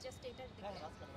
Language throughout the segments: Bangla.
জাস্ট এটার দিকে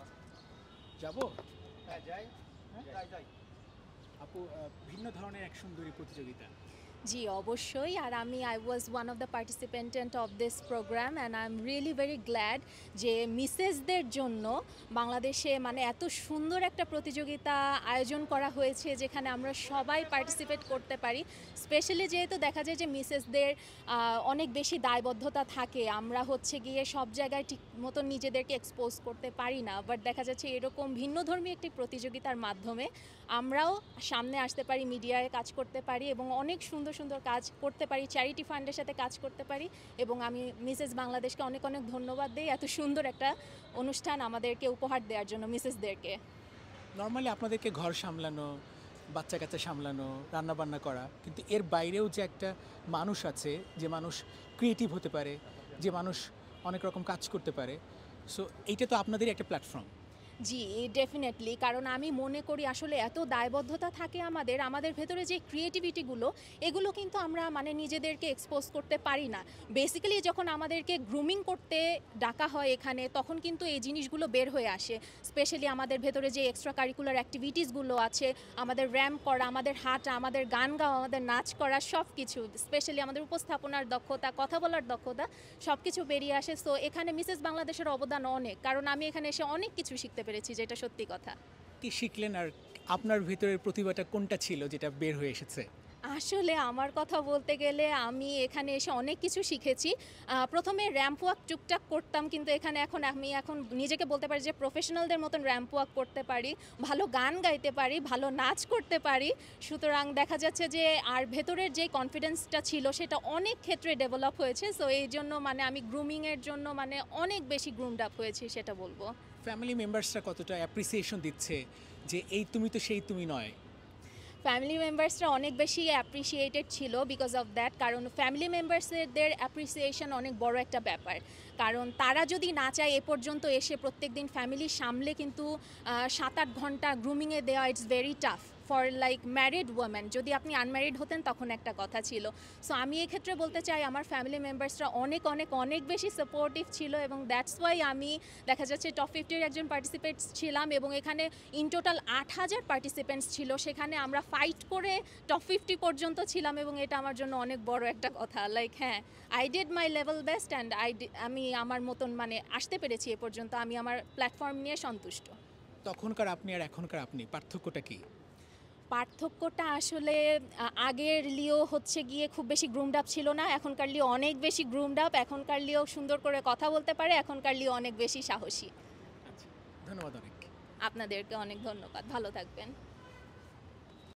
যাবো। হ্যাঁ যাই যাই যাই আপু, ভিন্ন ধরনের এক সুন্দরী প্রতিযোগিতা। জি অবশ্যই, আর I was one of the participant of this program and I am really very glad যে মিসেসদের জন্য বাংলাদেশে মানে এত সুন্দর একটা প্রতিযোগিতা আয়োজন করা হয়েছে যেখানে আমরা সবাই পার্টিসিপেট করতে পারি। স্পেশালি যেহেতু দেখা যায় যে মিসেসদের অনেক বেশি দায়বদ্ধতা থাকে, আমরা হচ্ছে গিয়ে সব জায়গায় ঠিক মতো নিজেদেরকে এক্সপোজ করতে পারি না, বাট দেখা যাচ্ছে এরকম ভিন্নধর্মী একটি প্রতিযোগিতার মাধ্যমে আমরাও সামনে আসতে পারি, মিডিয়ায় কাজ করতে পারি এবং অনেক সুন্দর সুন্দর কাজ করতে পারি, চ্যারিটি ফান্ডের সাথে কাজ করতে পারি। এবং আমি মিসেস বাংলাদেশকে অনেক অনেক ধন্যবাদ দিই এত সুন্দর একটা অনুষ্ঠান আমাদেরকে উপহার দেওয়ার জন্য, মিসেসদেরকে। নর্মালি আপনাদেরকে ঘর সামলানো, বাচ্চা কাচ্চা সামলানো, রান্নাবান্না করা, কিন্তু এর বাইরেও যে একটা মানুষ আছে, যে মানুষ ক্রিয়েটিভ হতে পারে, যে মানুষ অনেক রকম কাজ করতে পারে, সো এইটা তো আপনাদেরই একটা প্ল্যাটফর্ম। জি ডেফিনেটলি, কারণ আমি মনে করি আসলে এত দায়বদ্ধতা থাকে আমাদের ভেতরে যে ক্রিয়েটিভিটিগুলো, এগুলো কিন্তু আমরা মানে নিজেদেরকে এক্সপোজ করতে পারি না। বেসিক্যালি যখন আমাদেরকে গ্রুমিং করতে ডাকা হয় এখানে, তখন কিন্তু এই জিনিসগুলো বের হয়ে আসে। স্পেশালি আমাদের ভেতরে যে এক্সট্রা কারিকুলার অ্যাক্টিভিটিসগুলো আছে, আমাদের র্যাম্প করা, আমাদের হাঁটা, আমাদের গান গাওয়া, আমাদের নাচ করা, সব কিছু, স্পেশালি আমাদের উপস্থাপনার দক্ষতা, কথা বলার দক্ষতা, সব কিছু বেরিয়ে আসে। সো এখানে মিসেস বাংলাদেশের অবদান অনেক, কারণ আমি এখানে এসে অনেক কিছু শিখতে পেরেছি, যেটা সত্যি কথা। কি শিখলেন, আর আপনার ভিতরের প্রতিভাটা কোনটা ছিল যেটা বের হয়ে এসেছে? আসলে আমার কথা বলতে গেলে আমি এখানে এসে অনেক কিছু শিখেছি। প্রথমে র্যাম্প ওয়াক টুকটাক করতাম, কিন্তু আমি এখন নিজেকে বলতে পারি যে প্রফেশনালদের মতন র্যাম্প ওয়াক করতে পারি, ভালো গান গাইতে পারি, ভালো নাচ করতে পারি। সুতরাং দেখা যাচ্ছে যে আর ভেতরের যে কনফিডেন্সটা ছিল সেটা অনেক ক্ষেত্রে ডেভেলপ হয়েছে। সো এই জন্য মানে আমি গ্রুমিংয়ের জন্য মানে অনেক বেশি গ্রুমড আপ হয়েছি, সেটা বলবো। ফ্যামিলি মেম্বার্সরা কতটা অ্যাপ্রিসিয়েশন দিচ্ছে যে এই তুমি তো সেই তুমি নয়? ফ্যামিলি মেম্বার্সরা অনেক বেশি অ্যাপ্রিসিয়েটেড ছিল বিকজ অফ দ্যাট, কারণ ফ্যামিলি মেম্বার্সদের অ্যাপ্রিসিয়েশন অনেক বড় একটা ব্যাপার। কারণ তারা যদি না চায় এ পর্যন্ত এসে প্রত্যেক দিন ফ্যামিলি সামলে কিন্তু 7-8 ঘন্টা গ্রুমিংয়ে দেওয়া, it's very tough for like married women. যদি আপনি আনম্যারিড হতেন তখন একটা কথা ছিল। সো আমি এক্ষেত্রে বলতে চাই আমার ফ্যামিলি মেম্বার্সরা অনেক অনেক অনেক বেশি সাপোর্টিভ ছিল, এবং দ্যাটস ওয়াই আমি দেখা যাচ্ছে টপ 50-র একজন পার্টিসিপেন্টস ছিলাম, এবং এখানে ইন টোটাল 8,000 পার্টিসিপেন্টস ছিল, সেখানে আমরা ফাইট করে টপ 50 পর্যন্ত ছিলাম, এবং এটা আমার জন্য অনেক বড় একটা কথা। লাইক হ্যাঁ, I did my level best and আমি আমার মতন মানে আসতে পেরেছি এ পর্যন্ত, আমি আমার প্ল্যাটফর্ম নিয়ে সন্তুষ্ট। তখনকার আপনি আর এখনকার আপনি পার্থক্যটা কি? পার্থক্যটা আসলে আগের লিও হচ্ছে গিয়ে খুব বেশি গ্রুমড আপ ছিল না, এখনকার লিও অনেক বেশি গ্রুমড আপ, এখনকার লিও সুন্দর করে কথা বলতে পারে, এখনকার লিও অনেক বেশি সাহসী। আচ্ছা, ধন্যবাদ অনেক। আপনাদেরকে অনেক ধন্যবাদ, ভালো থাকবেন।